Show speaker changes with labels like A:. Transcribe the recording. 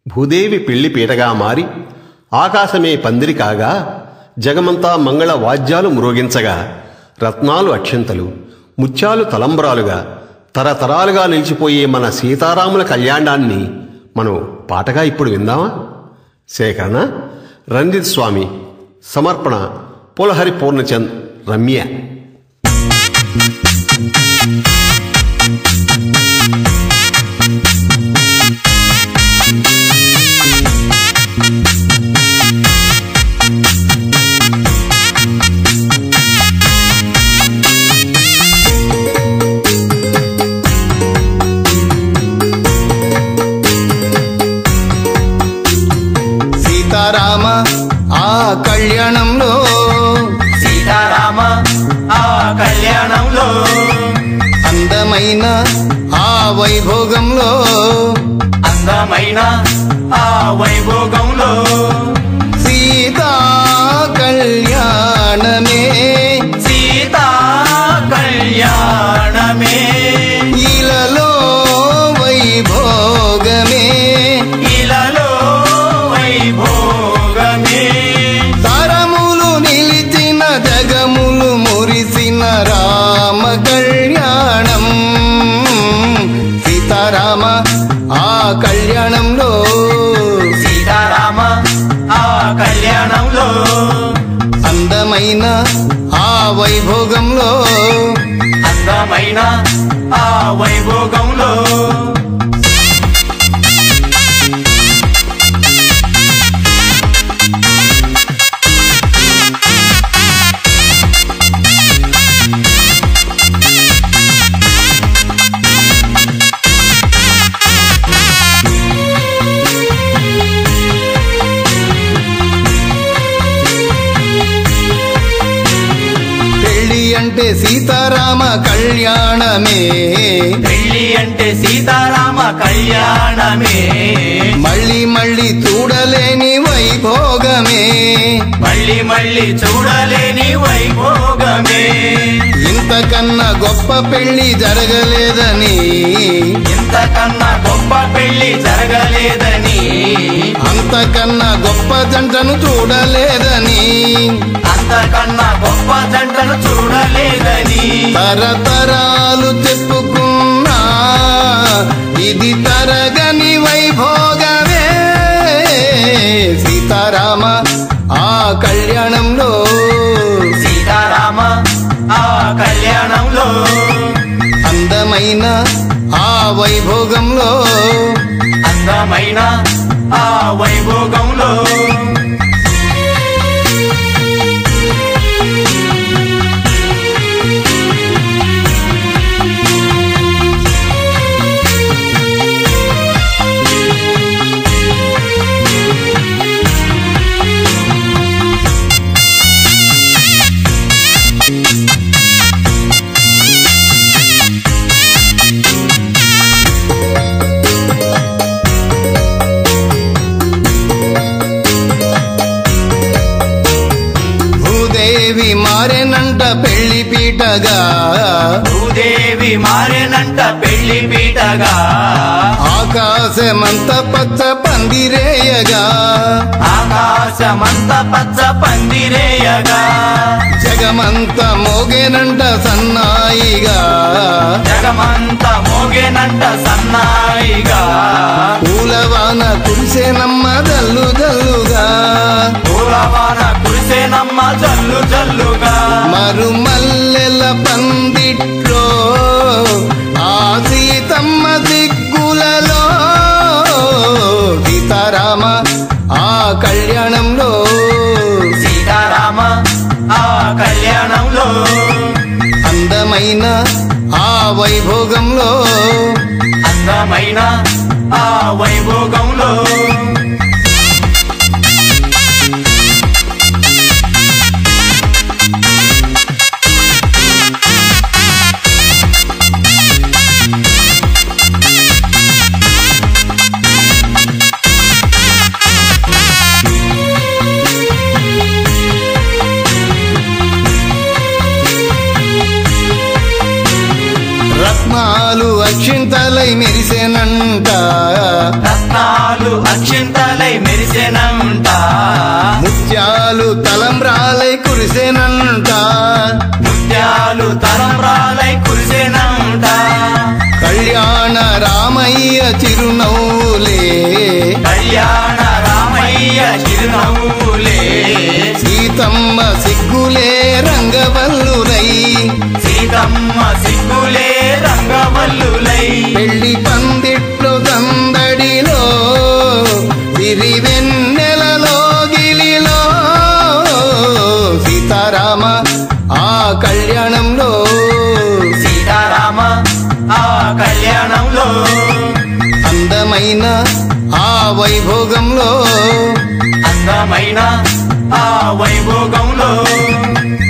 A: భూదేవి పెళ్లి పీటగా మారి ఆకాశమే పందిరి కాగా జగమంతా మంగళ వాద్యాలు మ్రోగించగా రత్నాలు అక్షింతలు ముత్యాలు తలంబ్రాలుగా తరతరాలుగా నిలిచిపోయే మన సీతారాముల కళ్యాణాన్ని మనం పాటగా ఇప్పుడు విందామా? సేకరణ రంజిత్ స్వామి, సమర్పణ పులహరి పూర్ణచంద్, రమ్య.
B: సీతారామ ఆ కళ్యాణంలో,
C: సీతారామ ఆ కళ్యాణంలో,
B: అందమైన ఆ వైభోగంలో,
C: అందమైన ఆ వైభోగంలో,
B: సీతా కళ్యాణమే,
C: సీతా కళ్యాణమే,
B: ఇలలో వైభోగమే,
C: ఇలలో వైభోగమే,
B: తరములు నిలిచిన జగములు మురిసిన రామ కళ్యాణం. సీతారామ ఆ కళ్యాణంలో,
C: సీతారామ ఆ కళ్యాణంలో,
B: అందమైన ఆ వైభోగంలో,
C: అందమైన ఆ వైభోగంలో,
B: పెళ్ళి అంటే సీతారామ కళ్యాణమే,
C: పెళ్లి అంటే సీతారామ కళ్యాణమే,
B: మళ్ళీ మళ్ళీ చూడలేని వైభోగమే,
C: మళ్ళీ మళ్ళీ చూడలేని వైభోగమే,
B: ఇంతకన్నా గొప్ప పెళ్లి జరగలేదని,
C: ఇంతకన్నా గొప్ప పెళ్లి జరగలేదని,
B: అంతకన్నా గొప్ప జంటను చూడలేదని,
C: అంతకన్నా గొప్ప జంటను చూడలేదని,
B: తరతరాలు చెప్పుకున్నా ఇది తరగని వైభోగమే. సీతారామ ఆ కళ్యాణంలో,
C: సీతారామ ఆ కళ్యాణంలో,
B: అందమైన ఆ వైభోగంలో,
C: అందమైన ఆ వైభోగంలో,
B: భూదేవి మారెనంట పెళ్లి పీటగా,
C: భూదేవి మారెనంట పెళ్లి పీటగా,
B: ఆకాశమంత పచ్చ పందిరేయగా,
C: ఆకాశమంత పచ్చ పందిరేయగా,
B: జగమంత మోగేనంట సన్నాయిగా,
C: జగమంత మోగేనంట సన్నాయిగా,
B: పూలవాన కురిసేనమ్మ జల్లు జల్లుగా,
C: పూలవాన కురిసేనమ్మ జల్లు జల్లుగా,
B: మరుమల్లెల పందిట్లో ఆ సీతమ్మ దిక్కులలో, సీతారామ ఆ కళ్యాణంలో,
C: సీతారామ ఆ కళ్యాణంలో,
B: అందమైన ఆ వైభోగంలో,
C: అందమైన ఆ వైభోగంలో,
B: రత్నాలు అక్షింతలై మెరిసెనంట,
C: రత్నాలు అక్షింతలై
B: తలంబ్రాలై కురిసెనంట
C: ముత్యాలు తలంబ్రాలై కురిసెనంట
B: కళ్యాణ రామయ్య చిరునవ్వులే
C: కళ్యాణ రామయ్య చిరునవ్వులే
B: సీతమ్మ సిగ్గులే రంగవల్లులై
C: సీతమ్మ సిగ్గులే రంగవల్లులై
B: పెళ్లి పందిట్లో దందడిలో విరివెన్నెలలో గిలిలో సీతారామ ఆ కళ్యాణంలో
C: సీతారామ ఆ కళ్యాణంలో
B: అందమైన ఆ వైభోగంలో
C: అందమైన ఆ వైభోగంలో